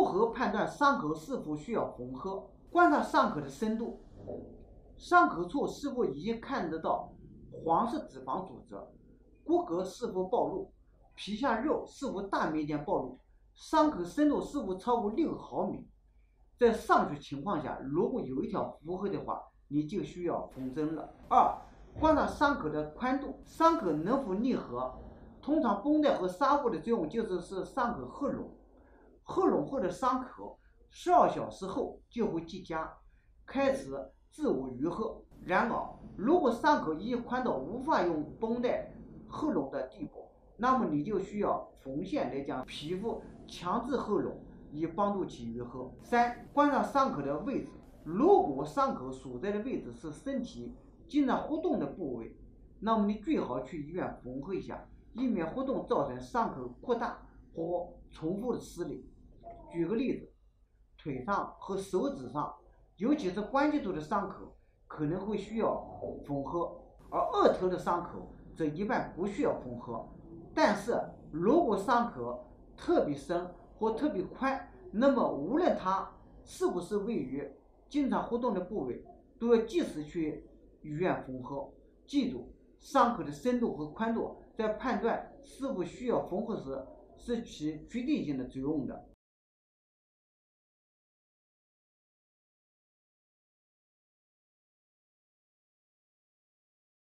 何判断伤口是否需要缝合？观察伤口的深度，伤口处是否已经看得到黄色脂肪组织，骨骼是否暴露，皮下肉是否大面积暴露，伤口深度是否超过6毫米。在上述情况下，如果有一条符合的话，你就需要缝针了。2. 观察伤口的宽度，伤口能否愈合？通常绷带和纱布的作用就是伤口合拢，合拢后的伤口12小时后就会结痂，开始自我愈合。然而，如果伤口已经宽到无法用绷带合拢的地步，那么你就需要缝线来将皮肤强制合拢，以帮助其愈合。3. 观察伤口的位置，如果伤口所在的位置是身体经常活动的部位，那么你最好去医院缝合一下，以免活动造成伤口扩大或重复的撕裂。举个例子，腿上和手指上，尤其是关节处的伤口可能会需要缝合，而额头的伤口则一般不需要缝合。但是如果伤口特别深或特别宽，那么无论它是不是位于经常活动的部位，都要及时去医院缝合。记住，伤口的深度和宽度在判断是否需要缝合时是起决定性的作用的。